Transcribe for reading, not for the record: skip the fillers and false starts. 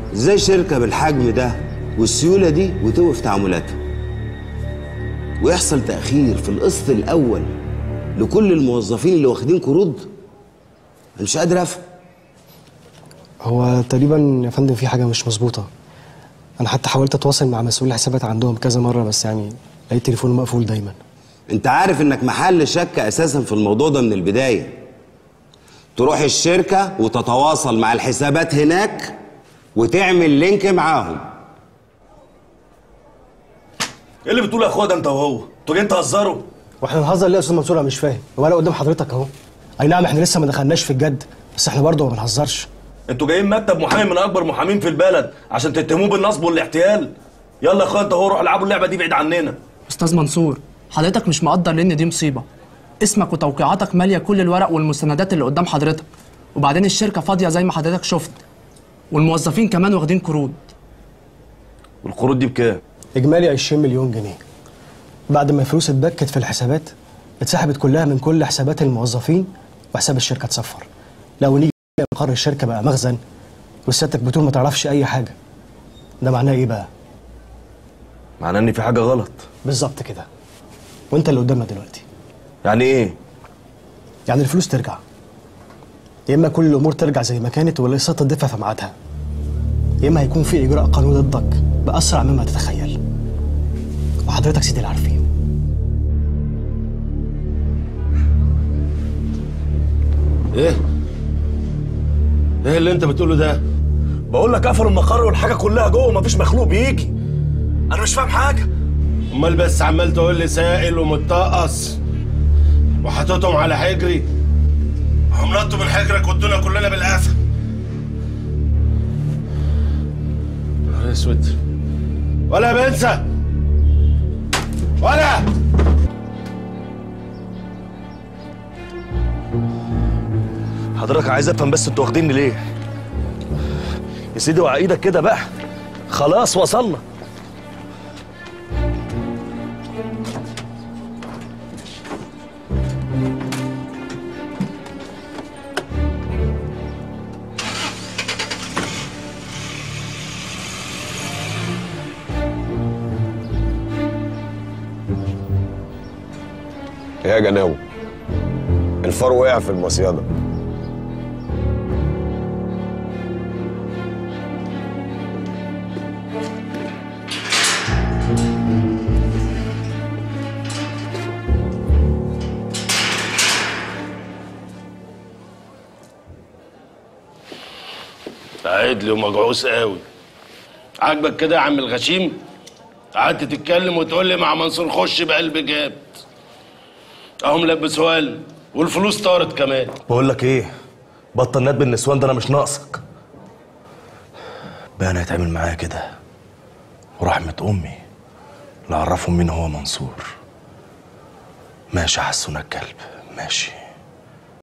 ازاي شركه بالحجم ده والسيوله دي وتوقف تعاملاتها ويحصل تاخير في القسط الاول لكل الموظفين اللي واخدين قروض؟ انا مش قادر افهم. هو تقريبا يا فندم في حاجه مش مظبوطه. انا حتى حاولت اتواصل مع مسؤول الحسابات عندهم كذا مره، بس يعني لقيت تليفونه مقفول دايما. انت عارف انك محل شك اساسا في الموضوع ده من البدايه. تروح الشركه وتتواصل مع الحسابات هناك وتعمل لينك معاهم. ايه اللي بتقوله يا اخويا؟ ده انت وهو انتوا جايين تهزروا؟ واحنا نهزر ليه يا استاذ منصور؟ انا مش فاهم. هو انا قدام حضرتك اهو. اي نعم احنا لسه ما دخلناش في الجد، بس احنا برضه ما بنهزرش. انتوا جايين مكتب محامي من اكبر محامين في البلد عشان تتهموه بالنصب والاحتيال؟ يلا يا اخويا انت وهو روحوا العبوا اللعبه دي بعيد عننا. استاذ منصور، حضرتك مش مقدر لان دي مصيبه. اسمك وتوقيعاتك ماليه كل الورق والمستندات اللي قدام حضرتك، وبعدين الشركه فاضيه زي ما حضرتك شفت، والموظفين كمان واخدين قروض. والقروض دي بكام؟ اجمالي 20 مليون جنيه. بعد ما الفلوس اتبكت في الحسابات اتسحبت كلها من كل حسابات الموظفين وحساب الشركه اتصفر. لو نيجي مقر الشركه بقى مخزن وسيادتك بتقول ما تعرفش اي حاجه، ده معناه ايه بقى؟ معناه ان في حاجه غلط. بالظبط كده. وانت اللي قدامنا دلوقتي. يعني ايه؟ يعني الفلوس ترجع، يا اما كل الامور ترجع زي ما كانت والاقساط تدفع في ميعادها، يا اما هيكون في اجراء قانوني ضدك باسرع مما تتخيل، وحضرتك سيدي اللي عارفين. ايه اللي انت بتقوله ده؟ بقول لك قفلوا المقر والحاجه كلها جوه، مفيش مخلوق بيجي. انا مش فاهم حاجه. امال بس عمال تقول لي سائل ومتقص وحطيتهم على حجري. هم نطوا من حجرك ودونا كلنا بالقفا. نهار اسود. ولا بنسى ولا حضرتك عايز افهم بس انتوا واخديني ليه؟ يا سيدي وعى ايدك كده بقى، خلاص وصلنا. يا جناوي الفار وقع في المصيدة. قاعد لي ومجعوس قوي. عاجبك كده يا عم الغشيم؟ قعدت تتكلم وتقول لي مع منصور خش بقلب جاب. اهو ملبسوها لي والفلوس طارت كمان. بقول لك ايه؟ بطل ندب النسوان ده، انا مش ناقصك. بقى انا هيتعمل معايا كده ورحمة امي لا اعرفهم مين هو منصور. ماشي يا حسون الكلب، ماشي.